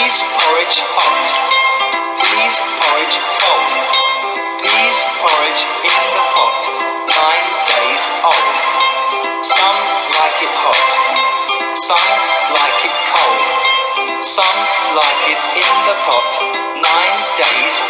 Peas porridge hot, peas porridge cold, peas porridge in the pot, 9 days old. Some like it hot, some like it cold, some like it in the pot, 9 days